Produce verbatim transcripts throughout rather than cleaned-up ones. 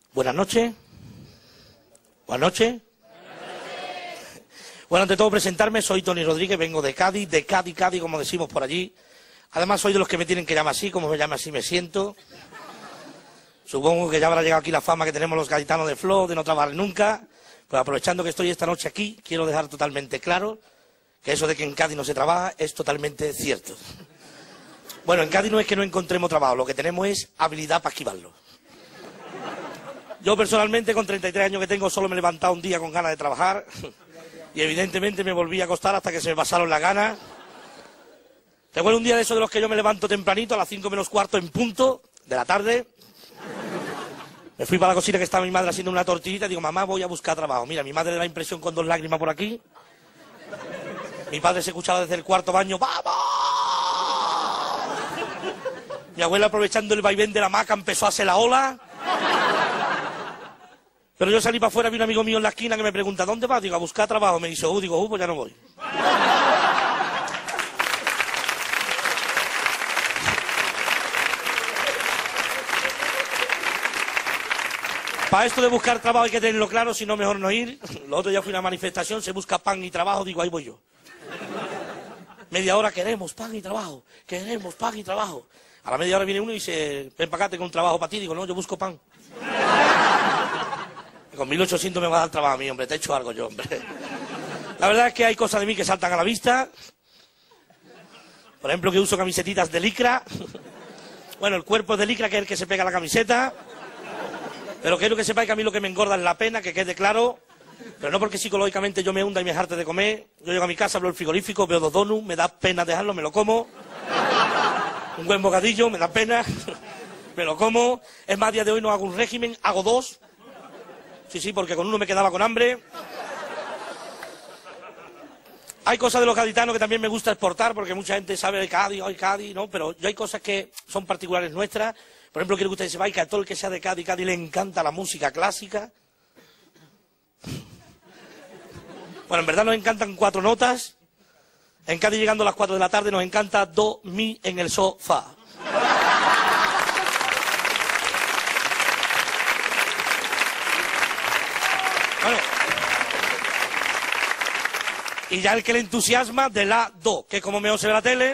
Buenas noches. Buenas noches. Bueno, ante todo presentarme, soy Tony Rodríguez, vengo de Cádiz, de Cádiz, Cádiz, como decimos por allí. Además soy de los que me tienen que llamar así, como me llama así me siento. Supongo que ya habrá llegado aquí la fama que tenemos los gaditanos de Flow, de no trabajar nunca. Pues aprovechando que estoy esta noche aquí, quiero dejar totalmente claro que eso de que en Cádiz no se trabaja es totalmente cierto. Bueno, en Cádiz no es que no encontremos trabajo, lo que tenemos es habilidad para esquivarlo. Yo personalmente, con treinta y tres años que tengo, solo me he levantado un día con ganas de trabajar y evidentemente me volví a acostar hasta que se me pasaron las ganas. Recuerdo un día de esos de los que yo me levanto tempranito, a las cinco menos cuarto en punto de la tarde. Me fui para la cocina que estaba mi madre haciendo una tortillita y digo, mamá, voy a buscar trabajo. Mira, mi madre le da impresión con dos lágrimas por aquí. Mi padre se escuchaba desde el cuarto baño, ¡vamos! Mi abuela, aprovechando el vaivén de la hamaca, empezó a hacer la ola. Pero yo salí para afuera, vi un amigo mío en la esquina que me pregunta, ¿dónde vas? Digo, a buscar trabajo. Me dice, uh, digo, uh, pues ya no voy. Para esto de buscar trabajo hay que tenerlo claro, si no mejor no ir. Lo otro ya fui a una manifestación, se busca pan y trabajo, digo, ahí voy yo. Media hora queremos pan y trabajo, queremos pan y trabajo. A la media hora viene uno y dice, ven para acá, tengo un trabajo para ti. Digo, no, yo busco pan. Y con mil ochocientos me va a dar trabajo a mí, hombre, te he hecho algo yo, hombre. La verdad es que hay cosas de mí que saltan a la vista. Por ejemplo, que uso camisetitas de licra. Bueno, el cuerpo es de licra, que es el que se pega a la camiseta. Pero quiero que sepáis que a mí lo que me engorda es la pena, que quede claro. Pero no porque psicológicamente yo me hunda y me jarte de comer. Yo llego a mi casa, abro el frigorífico, veo dos donuts, me da pena dejarlo, me lo como. Un buen bocadillo, me da pena, me lo como. Es más, a día de hoy no hago un régimen, hago dos. Sí, sí, porque con uno me quedaba con hambre. Hay cosas de los gaditanos que también me gusta exportar, porque mucha gente sabe de Cádiz, hoy Cádiz, ¿no? Pero yo hay cosas que son particulares nuestras. Por ejemplo, quiero que ustedes sepáis que a todo el que sea de Cádiz, Cádiz le encanta la música clásica. Bueno, en verdad nos encantan cuatro notas. En Cádiz, llegando a las cuatro de la tarde, nos encanta do, mi en el sofá. Bueno. Y ya el que le entusiasma, de la, do, que como mejor se ve la tele.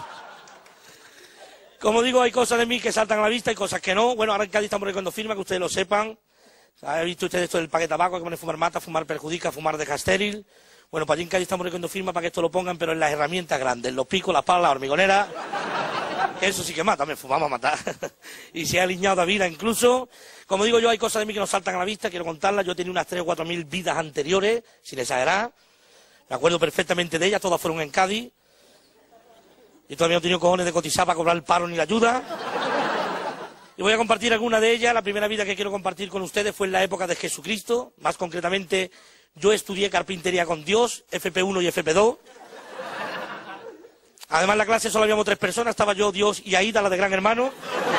Como digo, hay cosas de mí que saltan a la vista y cosas que no. Bueno, ahora en Cádiz estamos recogiendo firma, que ustedes lo sepan. ¿Han visto ustedes esto del paquete de tabaco, que pone fumar mata, fumar perjudica, fumar deja estéril? Bueno, pues allí en Cádiz estamos recogiendo firma para que esto lo pongan, pero en las herramientas grandes, los picos, las palas, las hormigoneras. Eso sí que mata, me fumamos a matar. Y se ha aliñado a vida incluso. Como digo yo, hay cosas de mí que nos saltan a la vista, quiero contarlas. Yo tenía unas tres o cuatro mil vidas anteriores, sin exagerar. Me acuerdo perfectamente de ellas, todas fueron en Cádiz. Y todavía no he tenido cojones de cotizar para cobrar el paro ni la ayuda. Y voy a compartir alguna de ellas. La primera vida que quiero compartir con ustedes fue en la época de Jesucristo. Más concretamente, yo estudié carpintería con Dios, F P uno y F P dos. Además, en la clase solo habíamos tres personas. Estaba yo, Dios y Aida, la de Gran Hermano.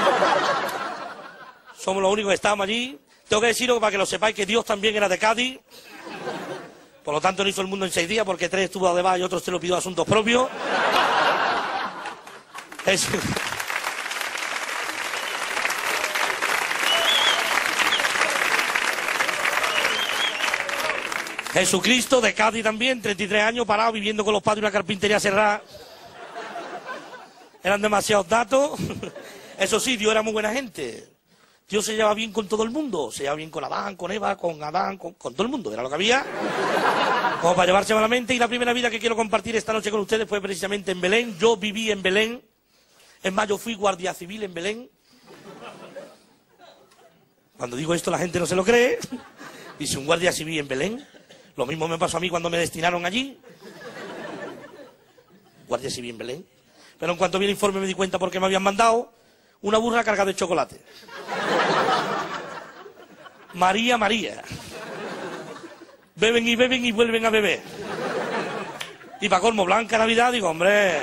Somos los únicos que estábamos allí. Tengo que deciros, para que lo sepáis, que Dios también era de Cádiz. Por lo tanto, no hizo el mundo en seis días, porque tres estuvo de y otros te lo pidió asuntos propios. Es... Jesucristo de Cádiz también, treinta y tres años, parado, viviendo con los padres en una carpintería cerrada. Eran demasiados datos. Eso sí, Dios era muy buena gente. Dios se llevaba bien con todo el mundo. Se llevaba bien con Adán, con Eva, con Adán, con, con todo el mundo. Era lo que había. Como para llevarse malamente. Y la primera vida que quiero compartir esta noche con ustedes fue precisamente en Belén. Yo viví en Belén. Es más, yo fui guardia civil en Belén. Cuando digo esto la gente no se lo cree. Dice, un guardia civil en Belén. Lo mismo me pasó a mí cuando me destinaron allí. Guardia civil en Belén. Pero en cuanto vi el informe me di cuenta por qué me habían mandado una burra cargada de chocolate. María, María. Beben y beben y vuelven a beber. Y para colmo, Blanca Navidad, digo, hombre...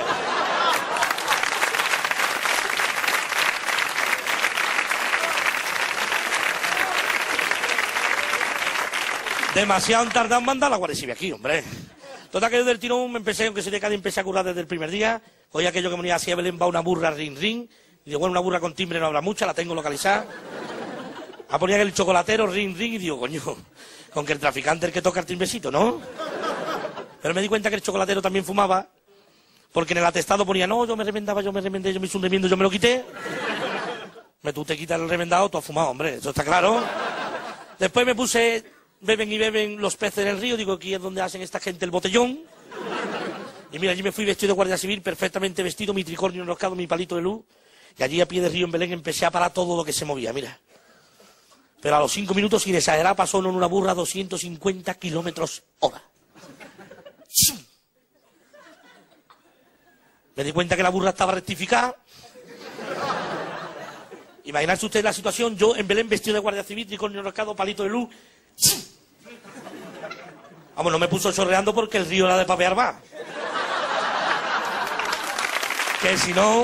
Demasiado han tardado en mandar la Guardia Civil aquí, hombre. Todo aquello del tirón me empecé, aunque soy de Cádiz, empecé a curar desde el primer día. Hoy aquello que me venía así a Belén, va una burra ring ring. Y digo, bueno, una burra con timbre no habrá mucha, la tengo localizada. Ah, ponía el chocolatero, ring, ring, y digo, coño, con que el traficante el que toca el timbecito, ¿no? Pero me di cuenta que el chocolatero también fumaba, porque en el atestado ponía, no, yo me remendaba, yo me remendé, yo me hice un remiendo, yo me lo quité. Me tú te quitas el remendado, tú has fumado, hombre, eso está claro. Después me puse, beben y beben los peces en el río, digo, aquí es donde hacen esta gente el botellón. Y mira, allí me fui vestido de guardia civil, perfectamente vestido, mi tricornio enroscado, mi palito de luz, y allí a pie de río en Belén empecé a parar todo lo que se movía, mira. Pero a los cinco minutos, sin exagerar, pasó en una burra doscientos cincuenta kilómetros hora. Me di cuenta que la burra estaba rectificada. Imaginarse usted la situación, yo en Belén vestido de guardia civil, tricornio enroscado, palito de luz. Vamos, no me puso chorreando porque el río era de papear más. Que si no...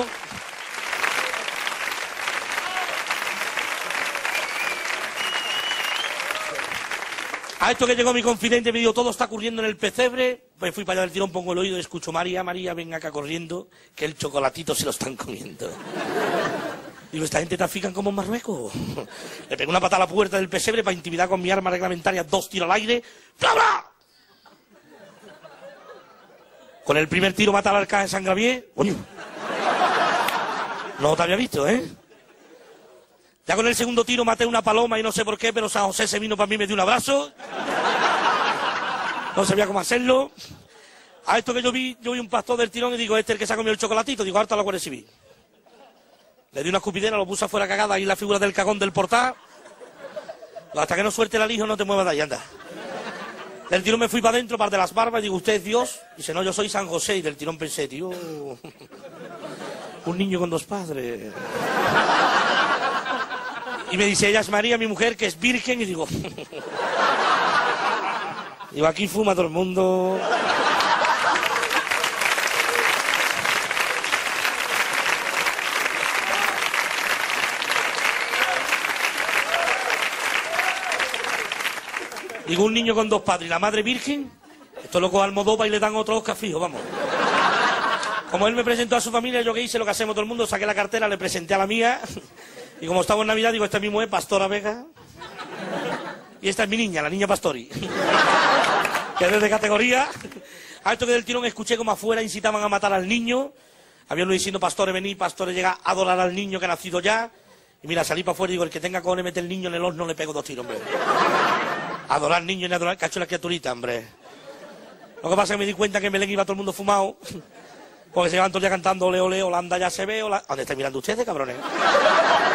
A esto que llegó mi confidente me dijo, todo está ocurriendo en el pesebre, pues fui para allá del tirón, pongo el oído y escucho, María, María, venga acá corriendo, que el chocolatito se lo están comiendo. Digo, esta gente trafican como en Marruecos. Le pegué una patada a la puerta del pesebre para intimidar con mi arma reglamentaria, dos tiros al aire, ¡bla, bla! Con el primer tiro mata al alcalde de San Gravier, coño. No te había visto, ¿eh? Ya con el segundo tiro maté una paloma y no sé por qué, pero San José se vino para mí y me dio un abrazo. No sabía cómo hacerlo. A esto que yo vi, yo vi un pastor del tirón y digo, este es el que se ha comido el chocolatito. Digo, harta la Guardia Civil. Le di una escupidera, lo puse afuera cagada, ahí la figura del cagón del portal. Hasta que no suelte el alijo no te muevas de ahí, anda. Del tirón me fui para adentro, para de las barbas, y digo, ¿usted es Dios? Y dice, no, yo soy San José. Y del tirón pensé, tío, un niño con dos padres. Y me dice, ella es María, mi mujer, que es virgen, y digo... digo, aquí fuma todo el mundo... Digo, un niño con dos padres y la madre virgen, esto lo coge Almodóvar y le dan otro Oscar fijo, vamos. Como él me presentó a su familia, yo que hice lo que hacemos todo el mundo, saqué la cartera, le presenté a la mía... Y como estamos en Navidad, digo, esta es mi mujer, Pastora Vega. Y esta es mi niña, la niña Pastori. Que es de categoría. A esto que del tirón escuché como afuera incitaban a matar al niño. Había uno diciendo, Pastore, vení, Pastore, llega a adorar al niño que ha nacido ya. Y mira, salí para afuera y digo, el que tenga cojones mete el niño en el horno, le pego dos tiros, hombre. Adorar al niño y adorar, cacho la criaturita, hombre. Lo que pasa es que me di cuenta que en Belén iba todo el mundo fumado. Porque se llevan todo el día cantando ole, ole, Holanda ya se ve, Holanda... ¿Dónde estáis mirando ustedes, cabrones?